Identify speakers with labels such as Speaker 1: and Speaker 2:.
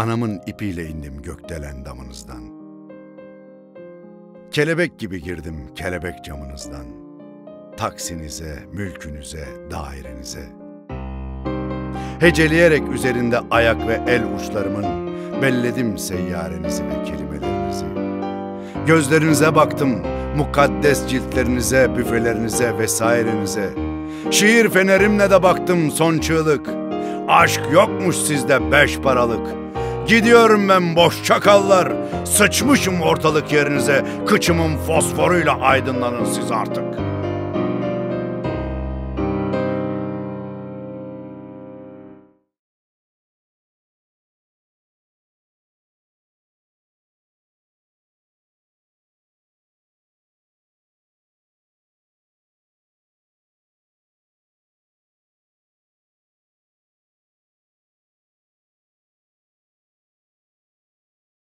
Speaker 1: Anamın ipiyle indim gökdelen damınızdan. Kelebek gibi girdim kelebek camınızdan. Taksinize, mülkünüze, dairenize. Heceleyerek üzerinde ayak ve el uçlarımın belledim seyyarenizi ve kelimelerinizi. Gözlerinize baktım, mukaddes ciltlerinize, büfelerinize vesairenize. Şiir fenerimle de baktım son çığlık. Aşk yokmuş sizde 5 paralık. Gidiyorum ben boş çakallar, sıçmışım ortalık yerinize. Kıçımın fosforuyla aydınlanın siz artık.